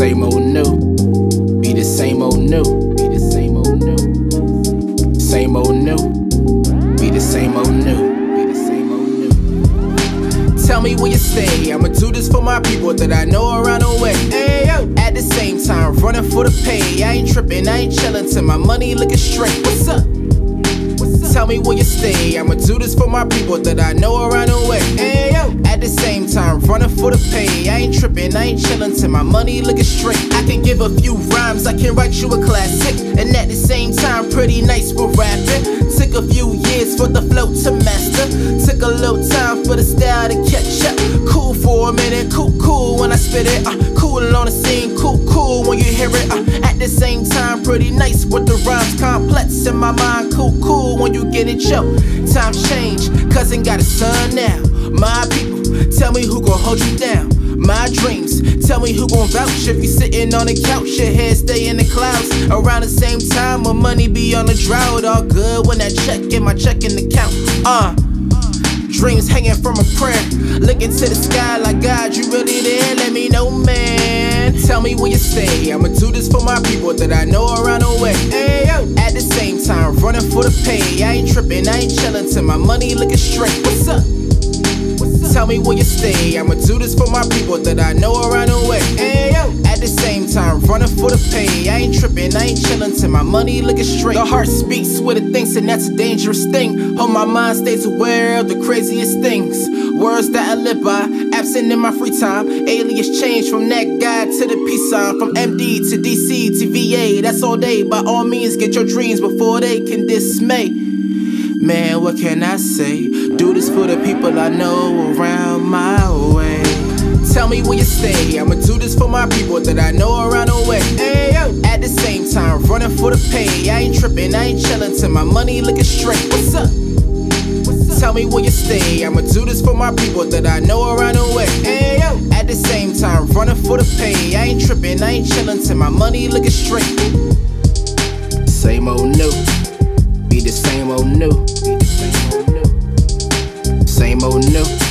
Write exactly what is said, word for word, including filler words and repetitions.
Same old new, be the same old new, be the same old new. Same old new, be the same old new, be the same old new. Tell me where you stay, I'ma do this for my people that I know around the way. Hey, yo. At the same time, running for the pay. I ain't tripping, I ain't chillin' till my money looking straight. What's up? Tell me where you stay, I'ma do this for my people that I know around the way. Hey, yo. At the same time, running for the pay. I ain't tripping, I ain't chillin' till my money looking straight. I can give a few rhymes, I can write you a classic. And at the same time, pretty nice with rapping. Took a few years for the flow to master. Took a little time for the style to catch up. Cool for a minute, cool, cool when I spit it. Uh, cool on the scene, cool, cool when you hear it. Uh, at the same time, pretty nice with the rhymes. Complex in my mind, cool, cool when you get it, yo. Times change, cousin got a son now. My people, tell me who gon' hold you down. My dreams, tell me who gon' vouch if you sitting on the couch, your head stay in the clouds. Around the same time, my money be on the drought. All good when that check in my checking account. Uh, dreams hanging from a prayer, looking to the sky like God, you really there? Let me know, man. Tell me where you stay, I'ma do this for my people that I know around the way. Hey, yo. At the same time, running for the pay. I ain't tripping, I ain't chillin' till my money looking straight. What's up? Tell me where you stay, I'ma do this for my people that I know around the way. Hey, yo. At the same time, running for the pay. I ain't tripping, I ain't chillin' till my money looking straight. The heart speaks what it thinks, and that's a dangerous thing. Hope my mind stays aware of the craziest things. Words that I live by, absent in my free time. Alias change from that guy to the peace sign. From M D to D C to V A, that's all day. By all means, get your dreams before they can dismay. Man, what can I say? Do this for the people I know around my way. Tell me where you stay, I'ma do this for my people that I know around the way. Hey, yo. At the same time, running for the pay. I ain't tripping, I ain't chillin' till my money looking straight. What's up? Tell me where you stay, I'ma do this for my people that I know around the way. Hey, yo. At the same time, running for the pay. I ain't tripping, I ain't chillin' till my money looking straight. Same old new, be the same old new, be the same old new, same old new.